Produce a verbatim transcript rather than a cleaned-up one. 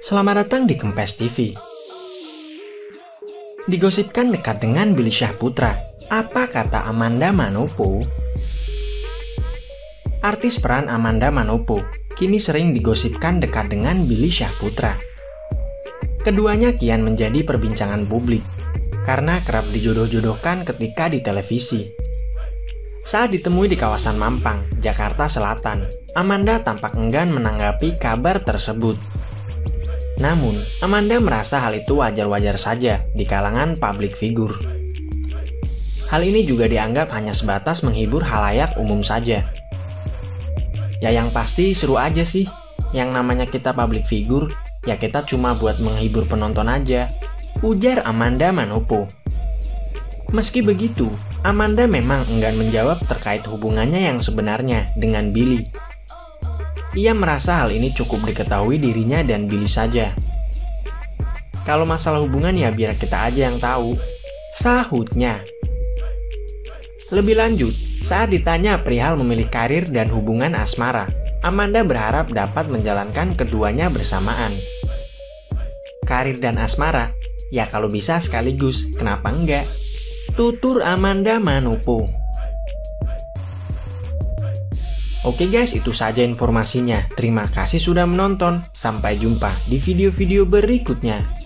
Selamat datang di Kempes T V. Digosipkan dekat dengan Billy Syahputra. Apa kata Amanda Manopo? Artis peran Amanda Manopo kini sering digosipkan dekat dengan Billy Syahputra. Keduanya kian menjadi perbincangan publik karena kerap dijodoh-jodohkan ketika di televisi. Saat ditemui di kawasan Mampang, Jakarta Selatan, Amanda tampak enggan menanggapi kabar tersebut. Namun, Amanda merasa hal itu wajar-wajar saja di kalangan publik figur. Hal ini juga dianggap hanya sebatas menghibur halayak umum saja. Ya yang pasti seru aja sih, yang namanya kita publik figur, ya kita cuma buat menghibur penonton aja, ujar Amanda Manopo. Meski begitu, Amanda memang enggan menjawab terkait hubungannya yang sebenarnya dengan Billy. Ia merasa hal ini cukup diketahui dirinya dan Billy saja. Kalau masalah hubungan ya biar kita aja yang tahu, sahutnya. Lebih lanjut, saat ditanya perihal memilih karir dan hubungan asmara, Amanda berharap dapat menjalankan keduanya bersamaan. Karir dan asmara, ya kalau bisa sekaligus, kenapa enggak? Tutur Amanda Manopo. Oke guys, itu saja informasinya. Terima kasih sudah menonton. Sampai jumpa di video-video berikutnya.